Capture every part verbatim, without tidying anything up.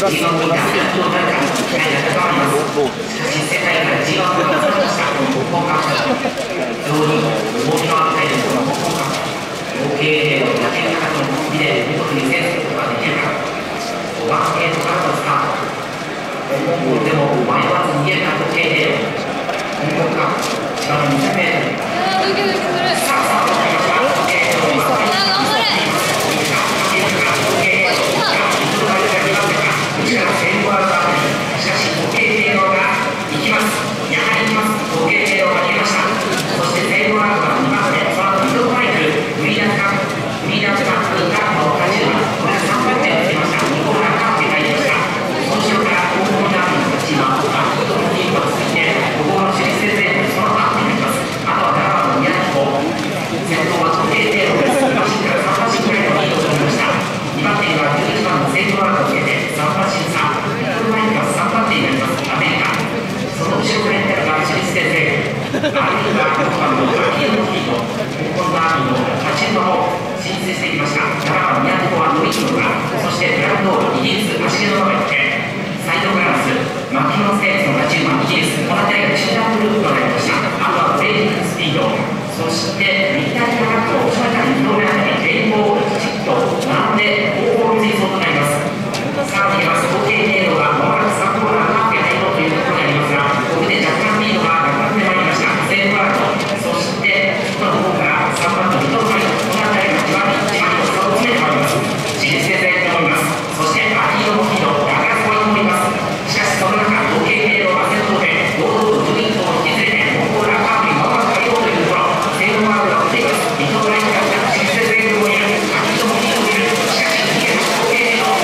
ラスプラスしかし世界から ジーワン を出した日本カップ非常に重みのあるタイトルの日本カップ合計の野球価格の見で見事に制することができるかごばんゲートからのスタート香港ゴールでも迷わず逃げた合計で香港カップ千葉の にひゃくメートル さあさあ合計の合計しかし合計程度がいきます。やはりいきます。合計程度が消えました。そしてセーブワードがにばんめ、その後ミドルマイク、フリーダムカップ、フリーダムカップがの勝ち馬、これがさんばん手をつけました。ニコラカップが入りました。その後ろから高校ダービーの勝ち馬、バックドのリードを続いて、ここの首里戦でその後になります。あとはななばんの宮城子、先頭は合計程度です。に馬身からさん馬身くらいのリードを取りました。にばん手にはじゅういちばんのセーブワードをつけてさん馬身差。さんばん手になりますアメリカその後ろからやったのが首里戦でアメリカろくばんのアキエノキーと香港ダービーの勝ち馬を進出してきましたななばん宮古はノイキノがそしてブランドイギリス足毛のまま行ってサイドグランスマキノステーツの勝ち馬イギリスこの辺りが中段グループとなりましたあとはブレーキングスピードそしてミッタリアラックを後ろからにどめあたりレインボーチップと並んで後方の追走となりますさあ、逃げます。合計程度がまもなくさんコーナーカップへ入ろうというところになりますが、ここで若干リードがなくなってまいりました。セーフワールド、そして外の方からさんばんのミドルマイド、この辺りがじわりじわりと差を詰めてまいります。私立でいと思います。そしてアキードのキード、ガラスコインもいます。しかしその中、合計程度が先頭で、堂々とグリーンと引き連れて、ここからカップにまもなく入ろうというところ、セーフワールドが打っています。ミドルラインから私立でいと思います。アキードもキードもいる。しかし逃げます。合計程度。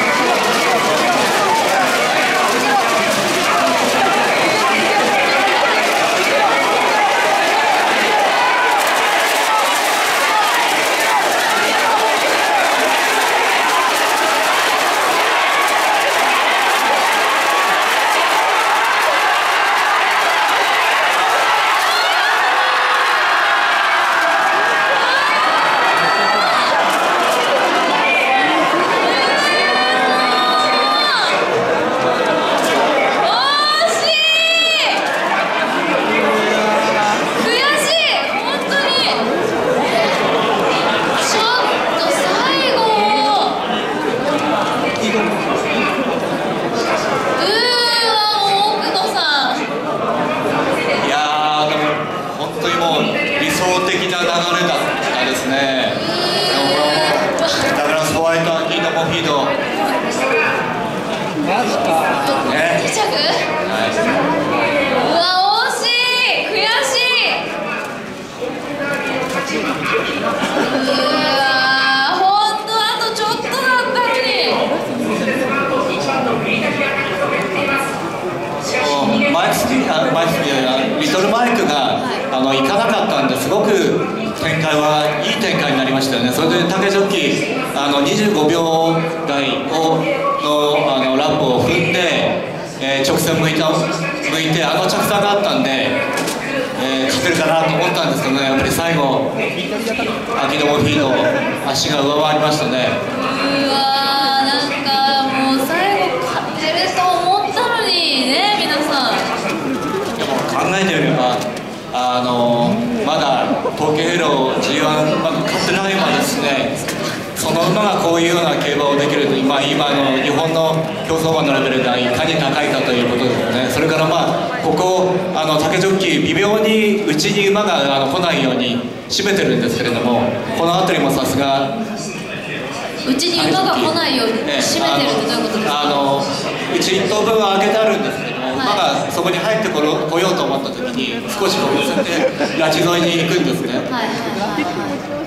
リトルマイクがあの行かなかったんですごく展開はいい展開になりましたよね。それで竹ジョッキーあのにじゅうごびょう台をのあのラップを踏んで、えー、直線向いた向いてあの着差があったんで、えー、勝てるかなと思ったんですけどねやっぱり最後アキドモフィード足が上回りましたね。 うわーなんかもう最後勝てると思ったのにね皆さん。 考えてみればあのまだ東京ヘロ ジーワン まだ勝ってない馬ですね。その馬がこういうような競馬をできると今今の日本の競走馬のレベルがいかに高いかということですよね。それからまあここあの竹ジョッキー微妙に内に馬があの来ないように締めてるんですけれどもこの辺りもさすがうちに馬が来ないように締めてるってどういうことですか？ あのうちいっ頭分は開けてあるんですけども、馬がそこに入ってこよ来ようと思った時に少しこう寄せて拉致沿いに行くんですね。 はいはいはい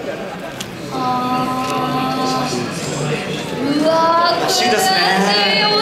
はい。あーうわーらしいですね。